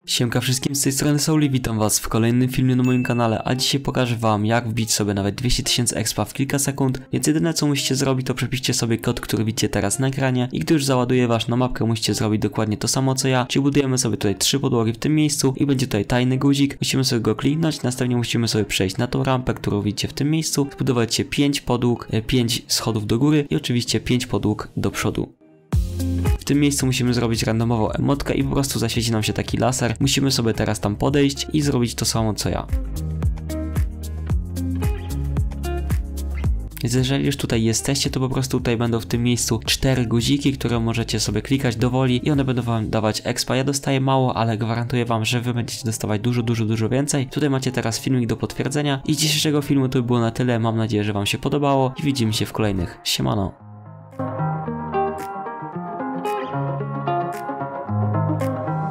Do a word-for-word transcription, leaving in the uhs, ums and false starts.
Siemka wszystkim, z tej strony Souli, witam was w kolejnym filmie na moim kanale, a dzisiaj pokażę wam jak wbić sobie nawet dwieście tysięcy expa w kilka sekund, więc jedyne co musicie zrobić to przepiszcie sobie kod, który widzicie teraz na ekranie i gdy już załaduje was na mapkę musicie zrobić dokładnie to samo co ja, czyli budujemy sobie tutaj trzy podłogi w tym miejscu i będzie tutaj tajny guzik, musimy sobie go kliknąć, następnie musimy sobie przejść na tą rampę, którą widzicie w tym miejscu, zbudować się pięć podłóg, pięć schodów do góry i oczywiście pięć podłóg do przodu. W tym miejscu musimy zrobić randomową emotkę i po prostu zaświeci nam się taki laser. Musimy sobie teraz tam podejść i zrobić to samo co ja. Więc jeżeli już tutaj jesteście, to po prostu tutaj będą w tym miejscu cztery guziki, które możecie sobie klikać dowoli i one będą wam dawać expa. Ja dostaję mało, ale gwarantuję wam, że wy będziecie dostawać dużo, dużo, dużo więcej. Tutaj macie teraz filmik do potwierdzenia i z dzisiejszego filmu to by było na tyle. Mam nadzieję, że wam się podobało i widzimy się w kolejnych. Siemano.